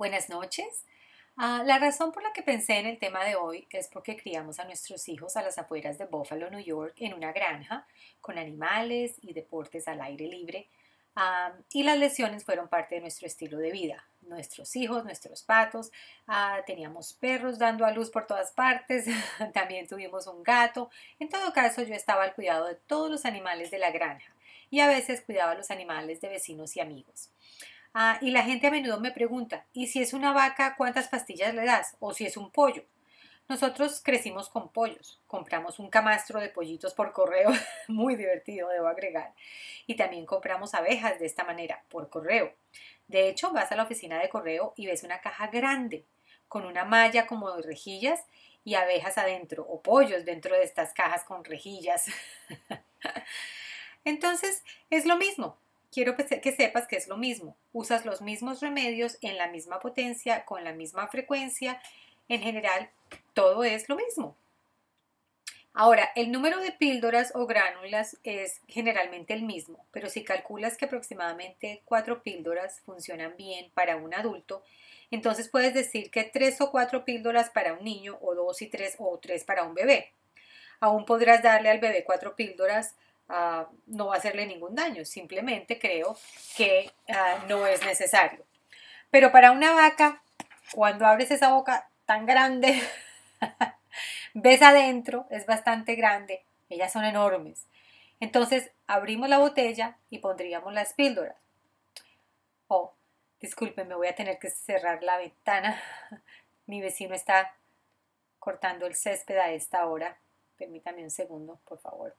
Buenas noches. La razón por la que pensé en el tema de hoy es porque criamos a nuestros hijos a las afueras de Buffalo, New York, en una granja, con animales y deportes al aire libre. Y las lesiones fueron parte de nuestro estilo de vida. Nuestros hijos, nuestros patos, teníamos perros dando a luz por todas partes, también tuvimos un gato. En todo caso, yo estaba al cuidado de todos los animales de la granja y a veces cuidaba a los animales de vecinos y amigos. Y la gente a menudo me pregunta, ¿y si es una vaca, cuántas pastillas le das? ¿O si es un pollo? Nosotros crecimos con pollos, compramos un camastro de pollitos por correo, muy divertido, debo agregar, y también compramos abejas de esta manera, por correo. De hecho, vas a la oficina de correo y ves una caja grande, con una malla como de rejillas y abejas adentro, o pollos dentro de estas cajas con rejillas. Entonces, es lo mismo. Quiero que sepas que es lo mismo. Usas los mismos remedios en la misma potencia, con la misma frecuencia. En general, todo es lo mismo. Ahora, el número de píldoras o gránulas es generalmente el mismo, pero si calculas que aproximadamente 4 píldoras funcionan bien para un adulto, entonces puedes decir que 3 o 4 píldoras para un niño o 2 y 3 o 3 para un bebé. Aún podrás darle al bebé 4 píldoras, no va a hacerle ningún daño, simplemente creo que no es necesario. Pero para una vaca, cuando abres esa boca tan grande, ves adentro, es bastante grande, ellas son enormes. Entonces abrimos la botella y pondríamos las píldoras. Oh, disculpen, me voy a tener que cerrar la ventana. Mi vecino está cortando el césped a esta hora. Permítame un segundo, por favor.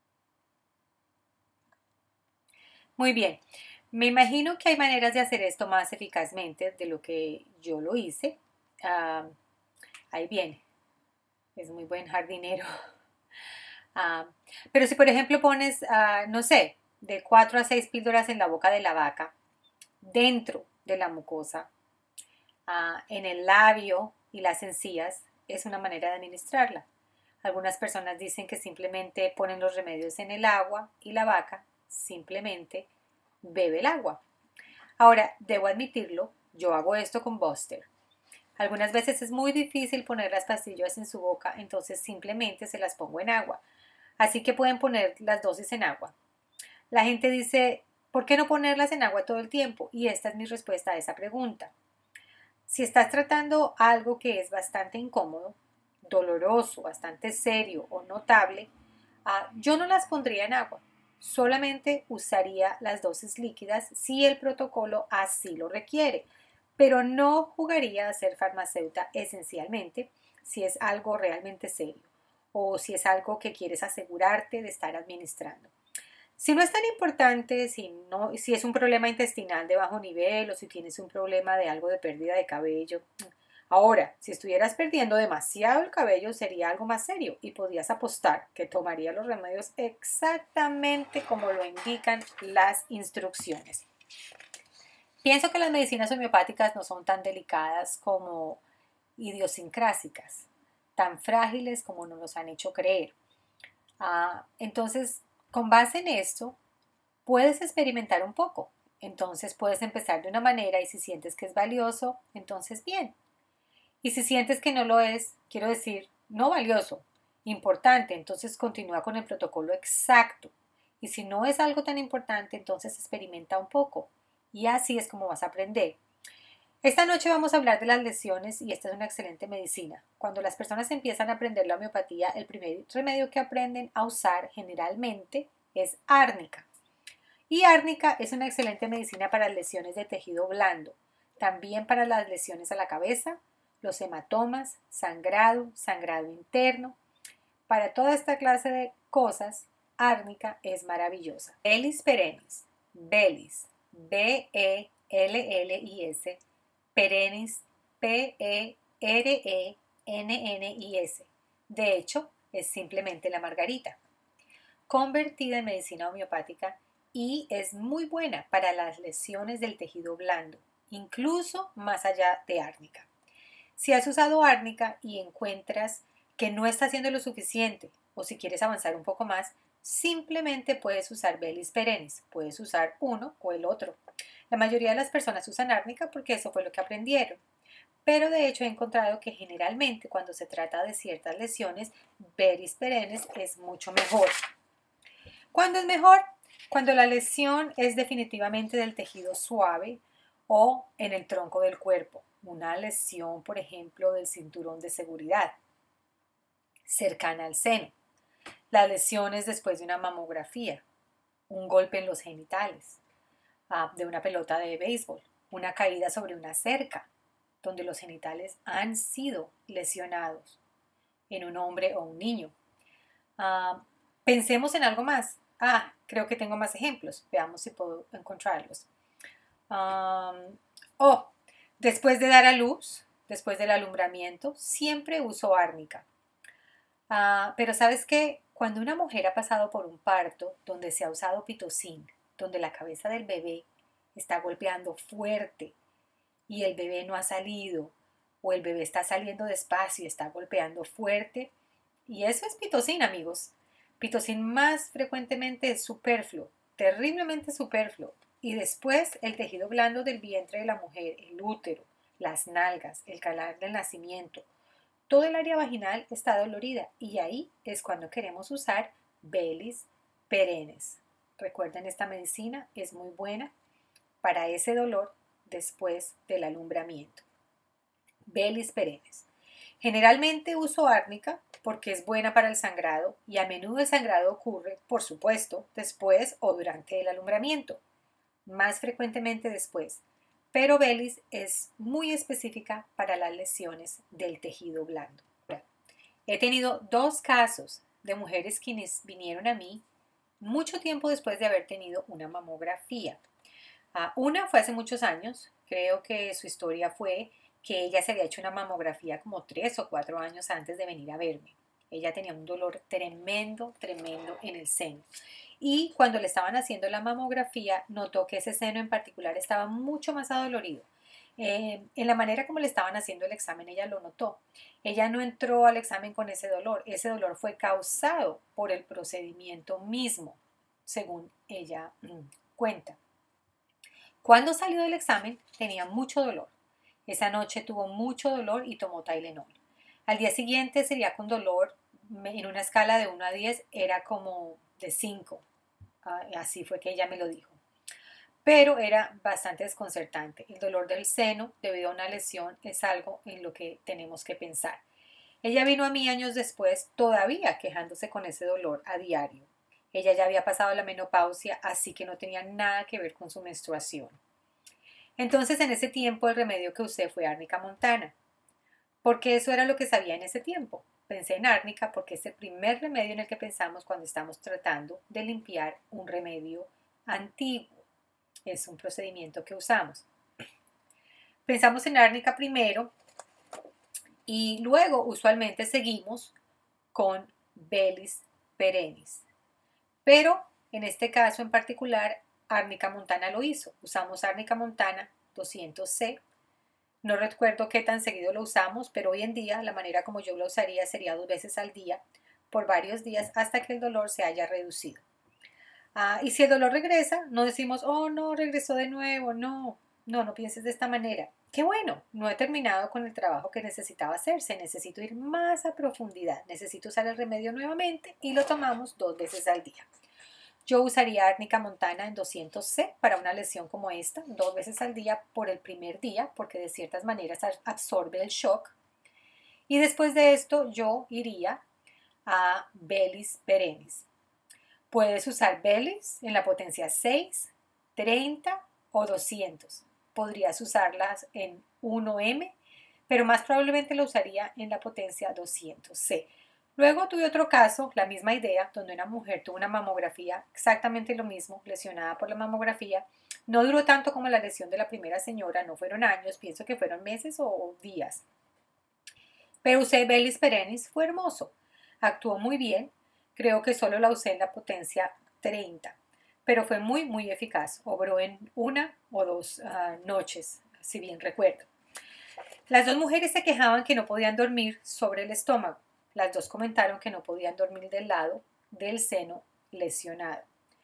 Muy bien. Me imagino que hay maneras de hacer esto más eficazmente de lo que yo lo hice. Ah, Ahí viene. Es muy buen jardinero. Ah, pero si por ejemplo pones, no sé, de 4 a 6 píldoras en la boca de la vaca, dentro de la mucosa, en el labio y las encías, es una manera de administrarla. Algunas personas dicen que simplemente ponen los remedios en el agua y la vaca simplemente bebe el agua. Ahora, debo admitirlo, yo hago esto con Buster. Algunas veces es muy difícil poner las pastillas en su boca, entonces simplemente se las pongo en agua. Así que pueden poner las dosis en agua. La gente dice, ¿por qué no ponerlas en agua todo el tiempo? Y esta es mi respuesta a esa pregunta. Si estás tratando algo que es bastante incómodo, doloroso, bastante serio o notable, yo no las pondría en agua. Solamente usaría las dosis líquidas si el protocolo así lo requiere, pero no jugaría a ser farmacéutica esencialmente si es algo realmente serio o si es algo que quieres asegurarte de estar administrando. Si no es tan importante, si es un problema intestinal de bajo nivel o si tienes un problema de algo de pérdida de cabello. Ahora, si estuvieras perdiendo demasiado el cabello sería algo más serio y podrías apostar que tomaría los remedios exactamente como lo indican las instrucciones. Pienso que las medicinas homeopáticas no son tan delicadas como idiosincrásicas, tan frágiles como nos los han hecho creer. Entonces, con base en esto, puedes experimentar un poco. Entonces puedes empezar de una manera y si sientes que es valioso, entonces bien. Y si sientes que no lo es, quiero decir, no valioso, importante, entonces continúa con el protocolo exacto. Y si no es algo tan importante, entonces experimenta un poco. Y así es como vas a aprender. Esta noche vamos a hablar de las lesiones y esta es una excelente medicina. Cuando las personas empiezan a aprender la homeopatía, el primer remedio que aprenden a usar generalmente es árnica. Y árnica es una excelente medicina para lesiones de tejido blando, también para las lesiones a la cabeza, los hematomas, sangrado, sangrado interno. Para toda esta clase de cosas, árnica es maravillosa. Bellis perennis, Bellis, B-E-L-L-I-S, perennis, P-E-R-E-N-N-I-S. De hecho, es simplemente la margarita, convertida en medicina homeopática y es muy buena para las lesiones del tejido blando, incluso más allá de árnica. Si has usado árnica y encuentras que no está haciendo lo suficiente o si quieres avanzar un poco más, simplemente puedes usar Bellis perennis, puedes usar uno o el otro. La mayoría de las personas usan árnica porque eso fue lo que aprendieron. Pero de hecho he encontrado que generalmente cuando se trata de ciertas lesiones, Belis perennes es mucho mejor. ¿Cuándo es mejor? Cuando la lesión es definitivamente del tejido suave o en el tronco del cuerpo. Una lesión, por ejemplo, del cinturón de seguridad, cercana al seno. Las lesiones después de una mamografía, un golpe en los genitales, de una pelota de béisbol, una caída sobre una cerca, donde los genitales han sido lesionados en un hombre o un niño. Pensemos en algo más. Creo que tengo más ejemplos. Veamos si puedo encontrarlos. Después de dar a luz, después del alumbramiento, siempre uso árnica. Pero ¿sabes qué? Cuando una mujer ha pasado por un parto donde se ha usado pitocin, donde la cabeza del bebé está golpeando fuerte y el bebé no ha salido, o el bebé está saliendo despacio y está golpeando fuerte, y eso es pitocin, amigos. Pitocin más frecuentemente es superfluo, terriblemente superfluo, y después el tejido blando del vientre de la mujer, el útero, las nalgas, el canal del nacimiento, todo el área vaginal está dolorida y ahí es cuando queremos usar Belis perennes. Recuerden, esta medicina es muy buena para ese dolor después del alumbramiento. Belis perennes. Generalmente uso árnica porque es buena para el sangrado y a menudo el sangrado ocurre, por supuesto, después o durante el alumbramiento, más frecuentemente después, pero Belis es muy específica para las lesiones del tejido blando. He tenido 2 casos de mujeres quienes vinieron a mí mucho tiempo después de haber tenido una mamografía. Una fue hace muchos años, creo que su historia fue que ella se había hecho una mamografía como 3 o 4 años antes de venir a verme. Ella tenía un dolor tremendo, tremendo en el seno. Y cuando le estaban haciendo la mamografía, notó que ese seno en particular estaba mucho más adolorido. En la manera como le estaban haciendo el examen, ella lo notó. Ella no entró al examen con ese dolor fue causado por el procedimiento mismo, según ella cuenta. Cuando salió del examen, tenía mucho dolor. Esa noche tuvo mucho dolor y tomó Tylenol. Al día siguiente sería con dolor, en una escala de 1 a 10, era como de 5. Así fue que ella me lo dijo. Pero era bastante desconcertante. El dolor del seno debido a una lesión es algo en lo que tenemos que pensar. Ella vino a mí años después todavía quejándose con ese dolor a diario. Ella ya había pasado la menopausia, así que no tenía nada que ver con su menstruación. Entonces, en ese tiempo, el remedio que usé fue árnica montana, porque eso era lo que sabía en ese tiempo. Pensé en árnica porque es el primer remedio en el que pensamos cuando estamos tratando de limpiar un remedio antiguo. Es un procedimiento que usamos. Pensamos en árnica primero y luego usualmente seguimos con Belis perennis. Pero en este caso en particular, árnica montana lo hizo. Usamos árnica montana 200C. No recuerdo qué tan seguido lo usamos, pero hoy en día la manera como yo lo usaría sería 2 veces al día por varios días hasta que el dolor se haya reducido. Y si el dolor regresa, no decimos, oh no, regresó de nuevo, no pienses de esta manera. Qué bueno, no he terminado con el trabajo que necesitaba hacerse, necesito ir más a profundidad, necesito usar el remedio nuevamente y lo tomamos 2 veces al día. Yo usaría árnica montana en 200C para una lesión como esta, 2 veces al día por el primer día, porque de ciertas maneras absorbe el shock. Y después de esto yo iría a Belis perennis. Puedes usar Belis en la potencia 6, 30 o 200. Podrías usarlas en 1M, pero más probablemente lo usaría en la potencia 200C. Luego tuve otro caso, la misma idea, donde una mujer tuvo una mamografía, exactamente lo mismo, lesionada por la mamografía. No duró tanto como la lesión de la primera señora, no fueron años, pienso que fueron meses o días. Pero usé Belis perennis, fue hermoso, actuó muy bien. Creo que solo la usé en la potencia 30, pero fue muy, muy eficaz. Obró en 1 o 2 noches, si bien recuerdo. Las 2 mujeres se quejaban que no podían dormir sobre el estómago. Las 2 comentaron que no podían dormir del lado del seno lesionado.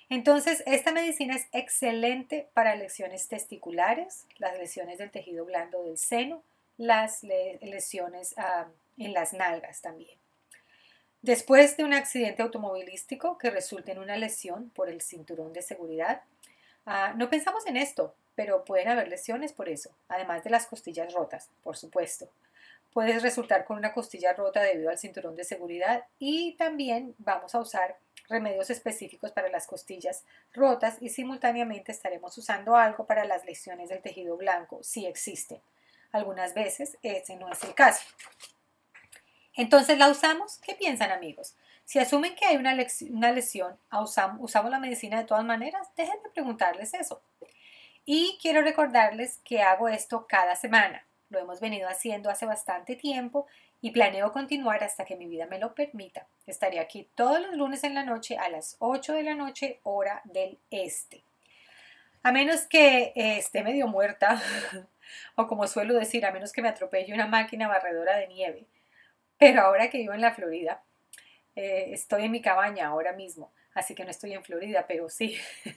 Entonces, esta medicina es excelente para lesiones testiculares, las lesiones del tejido blando del seno, las lesiones en las nalgas también. Después de un accidente automovilístico que resulte en una lesión por el cinturón de seguridad, no pensamos en esto, pero pueden haber lesiones por eso, además de las costillas rotas, por supuesto. Puedes resultar con una costilla rota debido al cinturón de seguridad y también vamos a usar remedios específicos para las costillas rotas y simultáneamente estaremos usando algo para las lesiones del tejido blanco si existen. Algunas veces ese no es el caso. Entonces la usamos. ¿Qué piensan, amigos? Si asumen que hay una lesión, ¿usamos la medicina de todas maneras? Déjenme preguntarles eso. Y quiero recordarles que hago esto cada semana. Lo hemos venido haciendo hace bastante tiempo y planeo continuar hasta que mi vida me lo permita. Estaré aquí todos los lunes en la noche a las 8 de la noche, hora del este. A menos que esté medio muerta, o como suelo decir, a menos que me atropelle una máquina barredora de nieve. Pero ahora que vivo en la Florida, estoy en mi cabaña ahora mismo, así que no estoy en Florida, pero sí.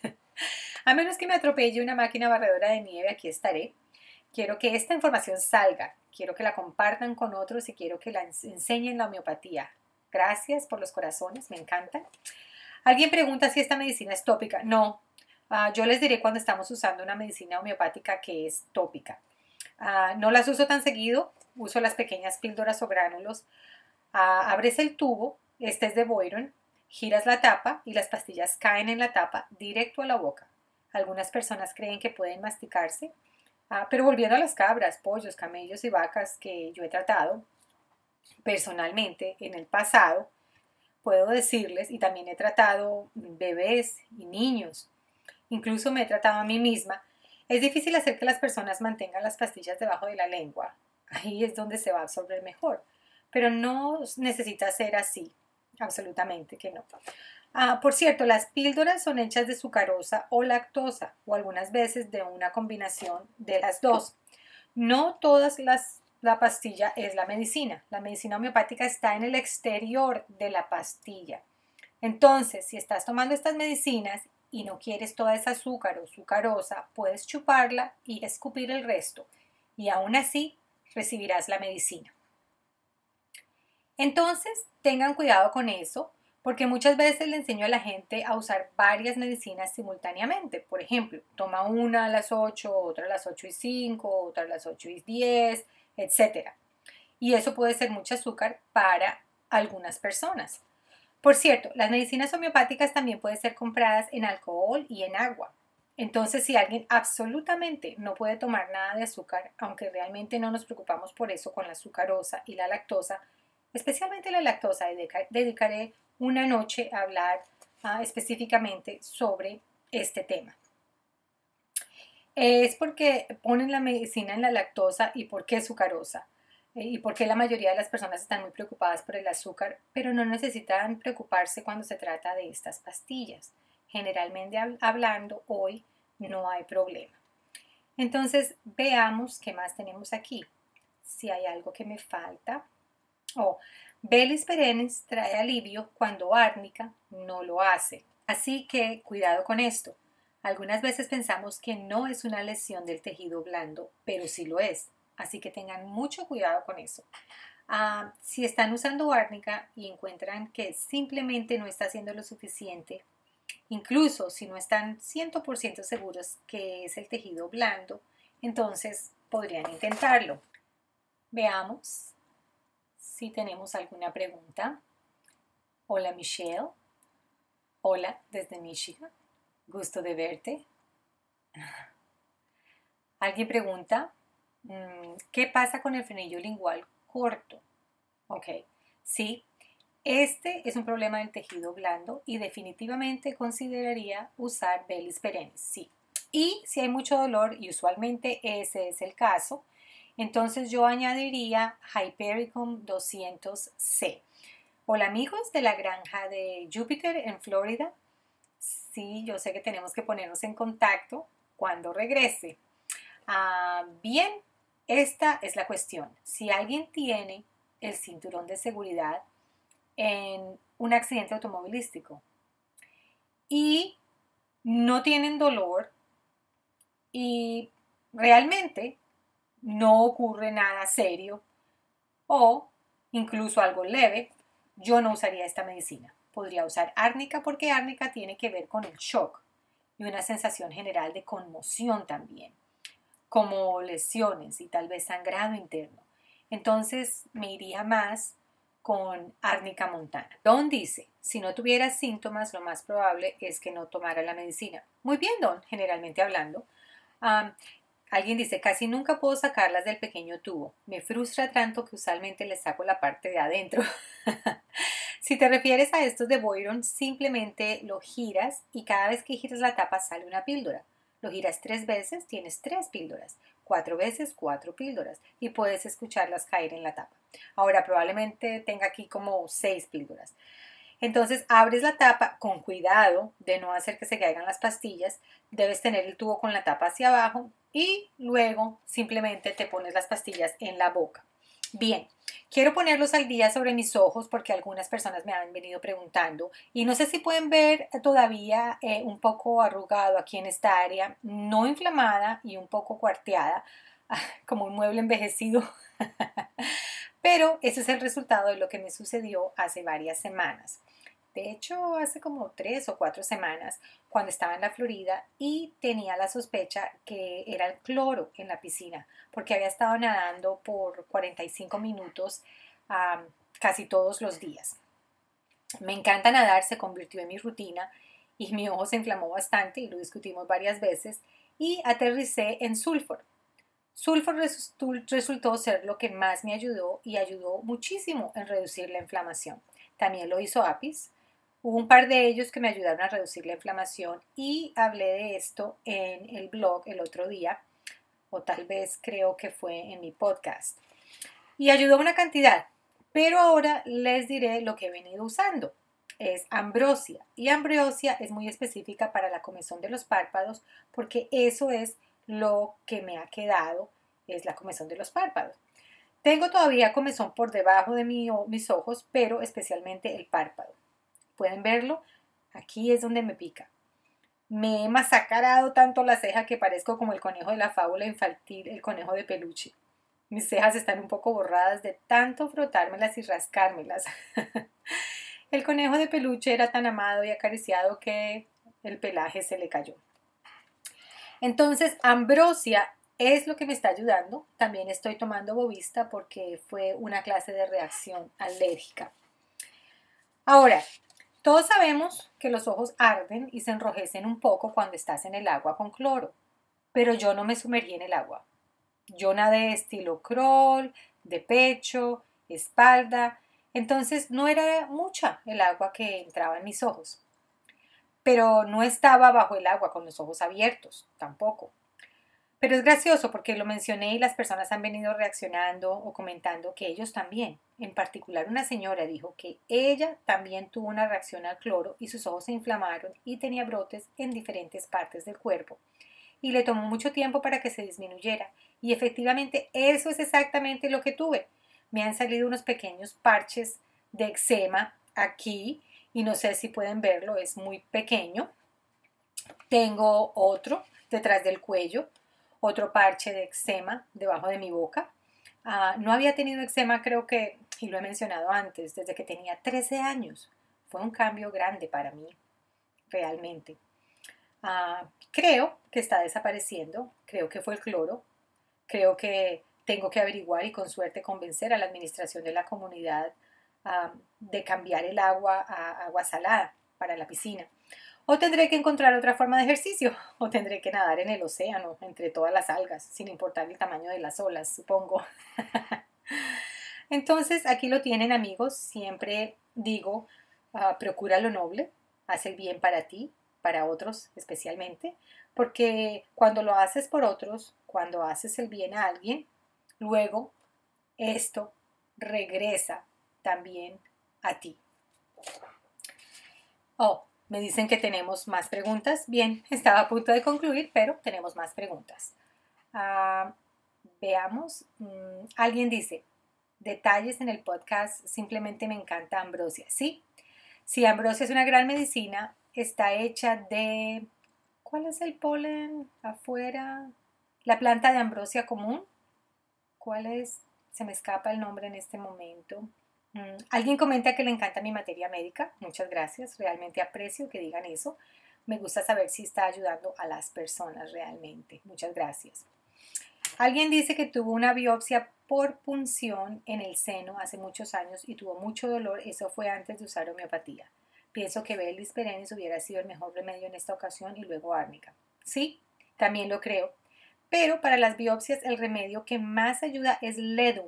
A menos que me atropelle una máquina barredora de nieve, aquí estaré. Quiero que esta información salga, quiero que la compartan con otros y quiero que la enseñen la homeopatía. Gracias por los corazones, me encantan. Alguien pregunta si esta medicina es tópica. No, yo les diré cuando estamos usando una medicina homeopática que es tópica. No las uso tan seguido, uso las pequeñas píldoras o gránulos. Abres el tubo, este es de Boiron, giras la tapa y las pastillas caen en la tapa directo a la boca. Algunas personas creen que pueden masticarse, pero volviendo a las cabras, pollos, camellos y vacas que yo he tratado personalmente en el pasado, puedo decirles, y también he tratado bebés y niños, incluso me he tratado a mí misma, es difícil hacer que las personas mantengan las pastillas debajo de la lengua. Ahí es donde se va a absorber mejor. Pero no necesita ser así, absolutamente que no. Por cierto, las píldoras son hechas de sucarosa o lactosa, o algunas veces de una combinación de las dos. No todas la pastilla es la medicina. La medicina homeopática está en el exterior de la pastilla. Entonces, si estás tomando estas medicinas y no quieres toda esa azúcar o sucarosa, puedes chuparla y escupir el resto. Y aún así, recibirás la medicina. Entonces, tengan cuidado con eso, porque muchas veces le enseño a la gente a usar varias medicinas simultáneamente. Por ejemplo, toma una a las 8, otra a las 8:05, otra a las 8:10, etc. Y eso puede ser mucho azúcar para algunas personas. Por cierto, las medicinas homeopáticas también pueden ser compradas en alcohol y en agua. Entonces, si alguien absolutamente no puede tomar nada de azúcar, aunque realmente no nos preocupamos por eso con la sucarosa y la lactosa, especialmente la lactosa, dedicaré una noche a hablar específicamente sobre este tema. Es porque ponen la medicina en la lactosa y por qué sucarosa. Y por qué la mayoría de las personas están muy preocupadas por el azúcar, pero no necesitan preocuparse cuando se trata de estas pastillas. Generalmente hablando, hoy no hay problema. Entonces, veamos qué más tenemos aquí. Si hay algo que me falta. Bellis perennis trae alivio cuando árnica no lo hace. Así que cuidado con esto. Algunas veces pensamos que no es una lesión del tejido blando, pero sí lo es. Así que tengan mucho cuidado con eso. Si están usando árnica y encuentran que simplemente no está haciendo lo suficiente, incluso si no están 100% seguros que es el tejido blando, entonces podrían intentarlo. Veamos si tenemos alguna pregunta. Hola Michelle. Hola desde Michigan. Gusto de verte. Alguien pregunta, ¿qué pasa con el frenillo lingual corto? Ok, sí, este es un problema del tejido blando y definitivamente consideraría usar Bellis perennis, sí. Y si hay mucho dolor, y usualmente ese es el caso, entonces yo añadiría Hypericum 200C. Hola amigos de la granja de Júpiter en Florida. Sí, yo sé que tenemos que ponernos en contacto cuando regrese. Bien, esta es la cuestión. Si alguien tiene el cinturón de seguridad en un accidente automovilístico y no tienen dolor y realmente no ocurre nada serio o incluso algo leve, yo no usaría esta medicina. Podría usar árnica porque árnica tiene que ver con el shock y una sensación general de conmoción también, como lesiones y tal vez sangrado interno. Entonces me iría más con árnica montana. Don dice, si no tuviera síntomas, lo más probable es que no tomara la medicina. Muy bien, Don, generalmente hablando. Um, Alguien dice, casi nunca puedo sacarlas del pequeño tubo. Me frustra tanto que usualmente les saco la parte de adentro. Si te refieres a estos de Boyron, simplemente lo giras y cada vez que giras la tapa sale una píldora. Lo giras 3 veces, tienes 3 píldoras. 4 veces, 4 píldoras. Y puedes escucharlas caer en la tapa. Ahora probablemente tenga aquí como 6 píldoras. Entonces abres la tapa con cuidado de no hacer que se caigan las pastillas. Debes tener el tubo con la tapa hacia abajo y luego simplemente te pones las pastillas en la boca. Bien, quiero ponerlos al día sobre mis ojos porque algunas personas me han venido preguntando y no sé si pueden ver todavía un poco arrugado aquí en esta área, no inflamada y un poco cuarteada, como un mueble envejecido. Pero ese es el resultado de lo que me sucedió hace varias semanas. De hecho, hace como 3 o 4 semanas, cuando estaba en la Florida y tenía la sospecha que era el cloro en la piscina, porque había estado nadando por 45 minutos casi todos los días. Me encanta nadar, se convirtió en mi rutina y mi ojo se inflamó bastante y lo discutimos varias veces y aterricé en Sulfur. Sulfur resultó ser lo que más me ayudó y ayudó muchísimo en reducir la inflamación. También lo hizo Apis. Hubo un par de ellos que me ayudaron a reducir la inflamación y hablé de esto en el blog el otro día, o tal vez creo que fue en mi podcast. Y ayudó una cantidad, pero ahora les diré lo que he venido usando. Es ambrosia y ambrosia es muy específica para la comezón de los párpados porque eso es lo que me ha quedado, es la comezón de los párpados. Tengo todavía comezón por debajo de mis ojos, pero especialmente el párpado. ¿Pueden verlo? Aquí es donde me pica. Me he masacrado tanto la ceja que parezco como el conejo de la fábula infantil, el conejo de peluche. Mis cejas están un poco borradas de tanto frotármelas y rascármelas. El conejo de peluche era tan amado y acariciado que el pelaje se le cayó. Entonces, ambrosia es lo que me está ayudando. También estoy tomando Bovista porque fue una clase de reacción alérgica. Ahora, todos sabemos que los ojos arden y se enrojecen un poco cuando estás en el agua con cloro, pero yo no me sumergí en el agua. Yo nadé estilo crawl, de pecho, espalda, entonces no era mucha el agua que entraba en mis ojos. Pero no estaba bajo el agua con los ojos abiertos, tampoco. Pero es gracioso porque lo mencioné y las personas han venido reaccionando o comentando que ellos también. En particular una señora dijo que ella también tuvo una reacción al cloro y sus ojos se inflamaron y tenía brotes en diferentes partes del cuerpo. Y le tomó mucho tiempo para que se disminuyera. Y efectivamente eso es exactamente lo que tuve. Me han salido unos pequeños parches de eczema aquí y no sé si pueden verlo, es muy pequeño. Tengo otro detrás del cuello, otro parche de eczema debajo de mi boca. No había tenido eczema, creo que, y lo he mencionado antes, desde que tenía 13 años. Fue un cambio grande para mí, realmente. Creo que está desapareciendo, creo que fue el cloro, creo que tengo que averiguar y con suerte convencer a la administración de la comunidad de cambiar el agua a agua salada para la piscina. O tendré que encontrar otra forma de ejercicio, o tendré que nadar en el océano, entre todas las algas, sin importar el tamaño de las olas, supongo. Entonces, aquí lo tienen, amigos. Siempre digo, procura lo noble, haz el bien para ti, para otros especialmente, porque cuando lo haces por otros, cuando haces el bien a alguien, luego esto regresa también a ti. Oh, me dicen que tenemos más preguntas. Bien, estaba a punto de concluir, pero tenemos más preguntas. Veamos. Alguien dice, detalles en el podcast, simplemente me encanta ambrosia. Sí, ambrosia es una gran medicina, está hecha de ¿Cuál es el polen afuera? La planta de ambrosia común. ¿Cuál es? Se me escapa el nombre en este momento. Alguien comenta que le encanta mi materia médica. Muchas gracias. Realmente aprecio que digan eso. Me gusta saber si está ayudando a las personas realmente. Muchas gracias. Alguien dice que tuvo una biopsia por punción en el seno hace muchos años y tuvo mucho dolor. Eso fue antes de usar homeopatía. Pienso que Bellis perennis hubiera sido el mejor remedio en esta ocasión y luego árnica. Sí, también lo creo. Pero para las biopsias el remedio que más ayuda es Ledum,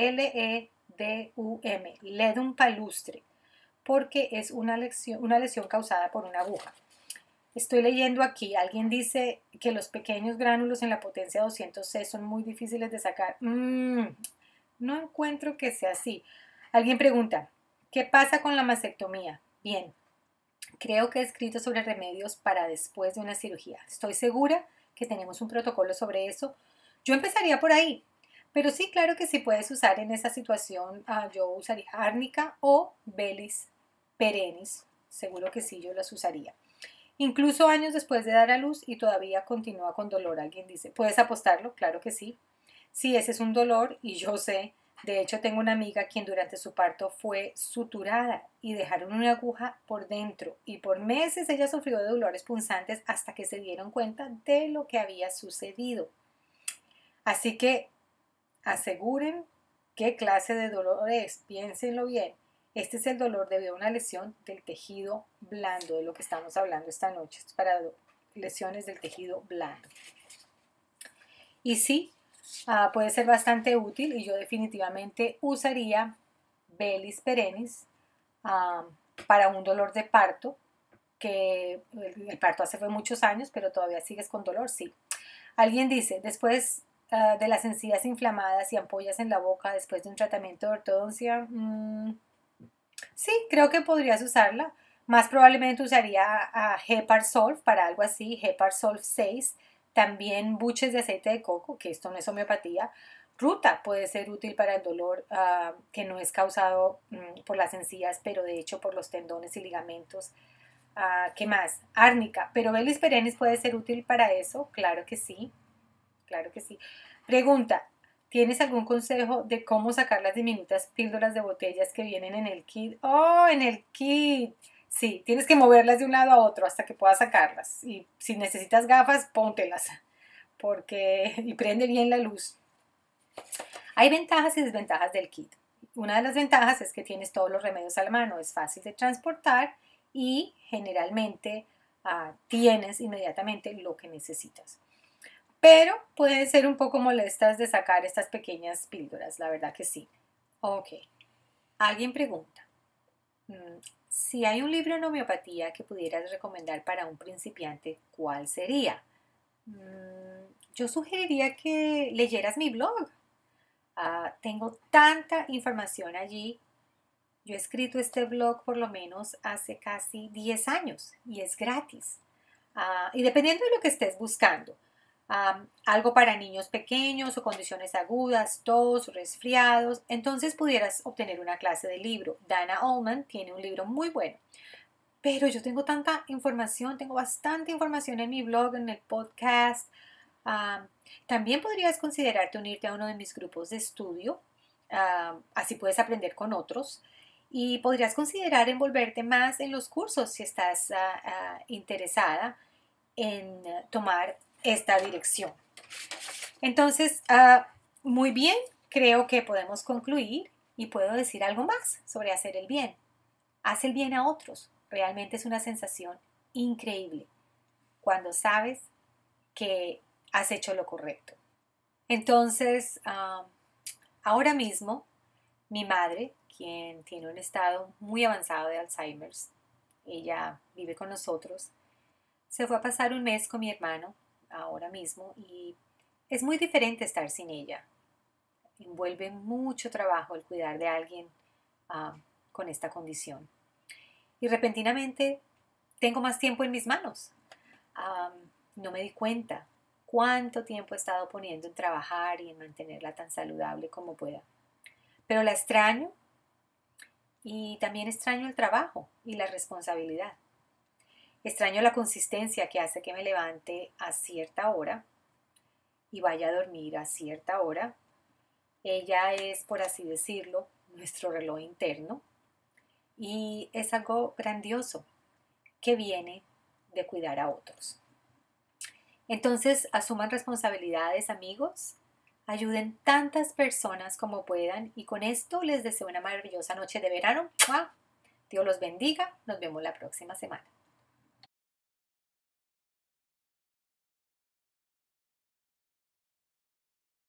Ledum, Ledum palustre, porque es una lesión causada por una aguja. Estoy leyendo aquí, alguien dice que los pequeños gránulos en la potencia 200C son muy difíciles de sacar. No encuentro que sea así. Alguien pregunta, ¿qué pasa con la mastectomía? Bien, creo que he escrito sobre remedios para después de una cirugía. Estoy segura que tenemos un protocolo sobre eso. Yo empezaría por ahí, pero sí, claro que sí puedes usar en esa situación. Yo usaría árnica o Bellis perennis. Seguro que sí, yo las usaría. Incluso años después de dar a luz y todavía continúa con dolor. Alguien dice, ¿puedes apostarlo? Claro que sí. Sí, ese es un dolor y yo sé. De hecho, tengo una amiga quien durante su parto fue suturada y dejaron una aguja por dentro y por meses ella sufrió de dolores punzantes hasta que se dieron cuenta de lo que había sucedido. Así que aseguren qué clase de dolor es, piénsenlo bien. Este es el dolor debido a una lesión del tejido blando, de lo que estamos hablando esta noche. Es para lesiones del tejido blando. Y sí, puede ser bastante útil y yo definitivamente usaría Bellis perennis para un dolor de parto, que el parto hace fue muchos años, pero todavía sigues con dolor, sí. Alguien dice, después de las encías inflamadas y ampollas en la boca, después de un tratamiento de ortodoncia, sí, creo que podrías usarla. Más probablemente usaría a Heparsolf para algo así, Heparsolf 6. También buches de aceite de coco, que esto no es homeopatía. Ruta puede ser útil para el dolor que no es causado por las encías, pero de hecho por los tendones y ligamentos. ¿Qué más? Árnica. Pero Bellis perennis puede ser útil para eso. Claro que sí. Claro que sí. Pregunta. ¿Tienes algún consejo de cómo sacar las diminutas píldoras de botellas que vienen en el kit? ¡Oh, en el kit! Sí, tienes que moverlas de un lado a otro hasta que puedas sacarlas. Y si necesitas gafas, póntelas. Y prende bien la luz. Hay ventajas y desventajas del kit. Una de las ventajas es que tienes todos los remedios a la mano. Es fácil de transportar y generalmente tienes inmediatamente lo que necesitas. Pero pueden ser un poco molestas de sacar estas pequeñas píldoras, la verdad que sí. Ok, alguien pregunta, si hay un libro en homeopatía que pudieras recomendar para un principiante, ¿cuál sería? Yo sugeriría que leyeras mi blog. Tengo tanta información allí. Yo he escrito este blog por lo menos hace casi 10 años y es gratis. Y dependiendo de lo que estés buscando, algo para niños pequeños o condiciones agudas, tos, resfriados, entonces pudieras obtener una clase de libro. Dana Ullman tiene un libro muy bueno. Pero yo tengo tanta información, tengo bastante información en mi blog, en el podcast. También podrías considerarte unirte a uno de mis grupos de estudio. Así puedes aprender con otros. Y podrías considerar envolverte más en los cursos si estás interesada en tomar esta dirección. Entonces, muy bien, creo que podemos concluir y puedo decir algo más sobre hacer el bien. Haz el bien a otros. Realmente es una sensación increíble cuando sabes que has hecho lo correcto. Entonces, ahora mismo, mi madre, quien tiene un estado muy avanzado de Alzheimer's, ella vive con nosotros, se fue a pasar un mes con mi hermano ahora mismo y es muy diferente estar sin ella. Envuelve mucho trabajo el cuidar de alguien con esta condición. Y repentinamente tengo más tiempo en mis manos. No me di cuenta cuánto tiempo he estado poniendo en trabajar y en mantenerla tan saludable como pueda. Pero la extraño y también extraño el trabajo y la responsabilidad. Extraño la consistencia que hace que me levante a cierta hora y vaya a dormir a cierta hora. Ella es, por así decirlo, nuestro reloj interno y es algo grandioso que viene de cuidar a otros. Entonces, asuman responsabilidades, amigos, ayuden tantas personas como puedan y con esto les deseo una maravillosa noche de verano. ¡Mua! Dios los bendiga, nos vemos la próxima semana.